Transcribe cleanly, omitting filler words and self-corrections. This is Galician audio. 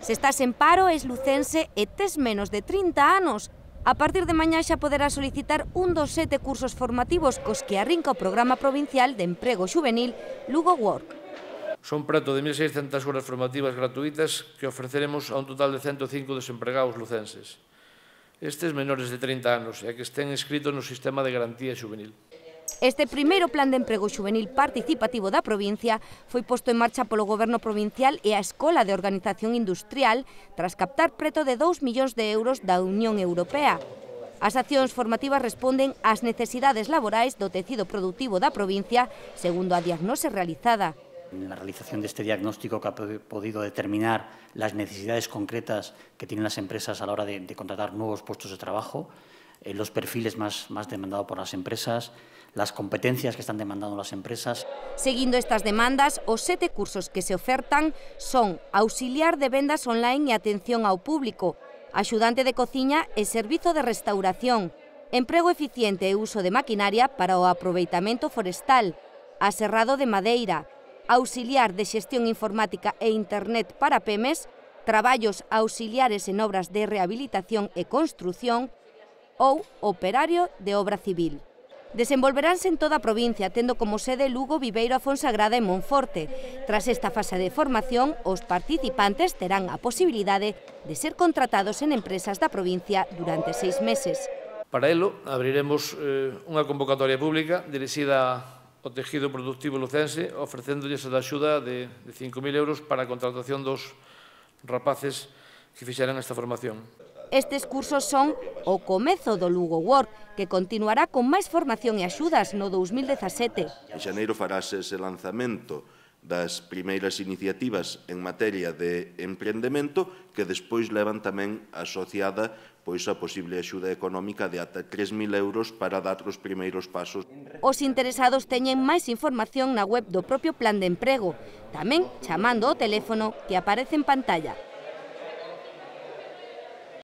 Se estás en paro, es lucense e tes menos de 30 anos, a partir de mañá xa poderás solicitar un dos 7 cursos formativos cos que arrinca o Programa Provincial de Emprego Xuvenil Lugo Work. Son preto de 1.600 horas formativas gratuitas que ofreceremos a un total de 105 desempregados lucenses. Estes menores de 30 anos e que estén inscritos no sistema de garantía xuvenil. Este primeiro plan de emprego xuvenil participativo da provincia foi posto en marcha polo Goberno provincial e a Escola de Organización Industrial tras captar preto de 2 millóns de euros da Unión Europea. As accións formativas responden ás necesidades laborais do tecido productivo da provincia, segundo a diagnose realizada. En la realización de este diagnóstico que ha podido determinar las necesidades concretas que tienen las empresas a la hora de contratar nuevos puestos de trabajo, los perfiles más demandados por las empresas, las competencias que están demandando las empresas. Seguindo estas demandas, os 7 cursos que se ofertan son auxiliar de vendas online e atención ao público, axudante de cociña e servizo de restauración, emprego eficiente e uso de maquinaria para o aproveitamento forestal, aserrado de madeira, auxiliar de xestión informática e internet para PEMES, traballos auxiliares en obras de rehabilitación e construción ou operario de obra civil. Desenvolveránse en toda a provincia, tendo como sede Lugo, Viveiro, a Fonsagrada e Monforte. Tras esta fase de formación, os participantes terán a posibilidade de ser contratados en empresas da provincia durante 6 meses. Para elo, abriremos unha convocatoria pública dirixida ao tejido productivo lucense, ofrecéndolles a axuda de 5.000 euros para a contratación dos rapaces que fixeran esta formación. Estes cursos son o comezo do Lugo Work, que continuará con máis formación e axudas no 2017. En xaneiro farase ese lanzamento das primeiras iniciativas en materia de emprendemento que despois levan tamén asociada a posible axuda económica de ata 3.000 euros para dar os primeiros pasos. Os interesados teñen máis información na web do propio Plan de Emprego, tamén chamando ao teléfono que aparece en pantalla.